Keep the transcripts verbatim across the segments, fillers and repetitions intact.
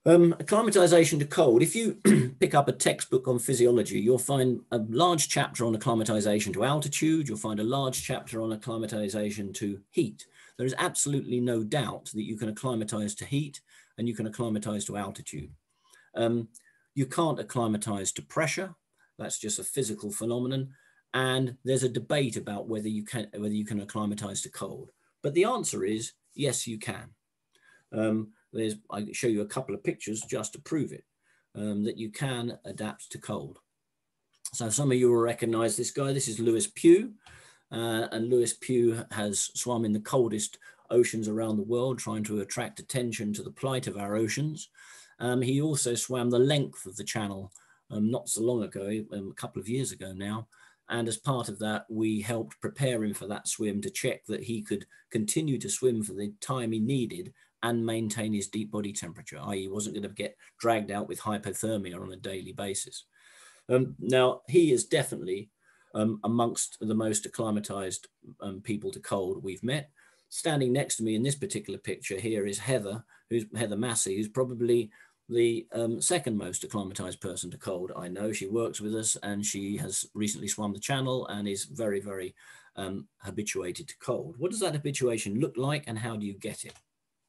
Um, acclimatization to cold. If you pick up a textbook on physiology, you'll find a large chapter on acclimatization to altitude. You'll find a large chapter on acclimatization to heat. There is absolutely no doubt that you can acclimatize to heat and you can acclimatize to altitude. Um, you can't acclimatize to pressure. That's just a physical phenomenon. And there's a debate about whether you can, whether you can acclimatize to cold. But the answer is yes, you can. Um, there's, I show you a couple of pictures just to prove it, um, that you can adapt to cold. So some of you will recognize this guy. This is Lewis Pugh. Uh, and Lewis Pugh has swum in the coldest oceans around the world, trying to attract attention to the plight of our oceans. Um, he also swam the length of the channel um, not so long ago, um, a couple of years ago now. And as part of that, we helped prepare him for that swim to check that he could continue to swim for the time he needed and maintain his deep body temperature, that is he wasn't going to get dragged out with hypothermia on a daily basis. Um, now, he is definitely um, amongst the most acclimatized um, people to cold we've met. Standing next to me in this particular picture here is Heather, who's Heather Massey, who's probably the um, second most acclimatized person to cold I know. She works with us and she has recently swum the channel and is very, very um, habituated to cold. What does that habituation look like and how do you get it?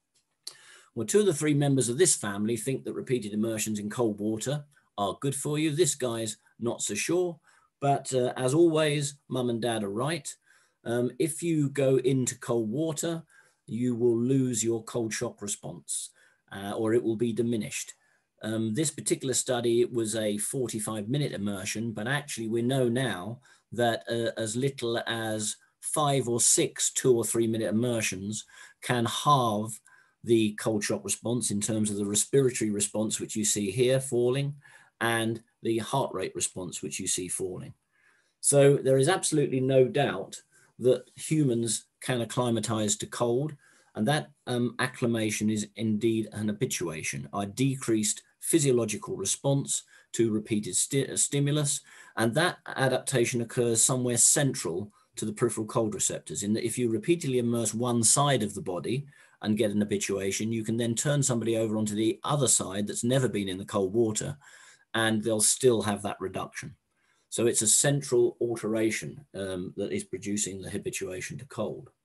Well, two of the three members of this family think that repeated immersions in cold water are good for you. This guy's not so sure, but uh, as always, mum and dad are right. Um, if you go into cold water, you will lose your cold shock response uh, or it will be diminished. Um, this particular study, it was a forty-five minute immersion, but actually we know now that uh, as little as five or six two or three minute immersions can halve the cold shock response in terms of the respiratory response, which you see here falling, and the heart rate response, which you see falling. So there is absolutely no doubt that humans can acclimatize to cold, and that um, acclimation is indeed an habituation, a decreased physiological response to repeated sti stimulus, and that adaptation occurs somewhere central to the peripheral cold receptors, in that if you repeatedly immerse one side of the body and get an habituation, you can then turn somebody over onto the other side that's never been in the cold water, and they'll still have that reduction. So it's a central alteration um, that is producing the habituation to cold.